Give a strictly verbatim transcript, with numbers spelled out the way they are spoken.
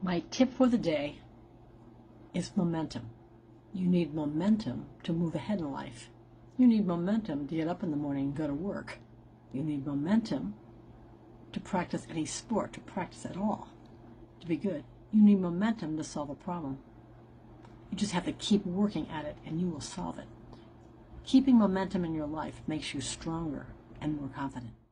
My tip for the day is momentum. You need momentum to move ahead in life. You need momentum to get up in the morning and go to work. You need momentum to practice any sport, to practice at all, to be good. You need momentum to solve a problem. You just have to keep working at it and you will solve it. Keeping momentum in your life makes you stronger and more confident.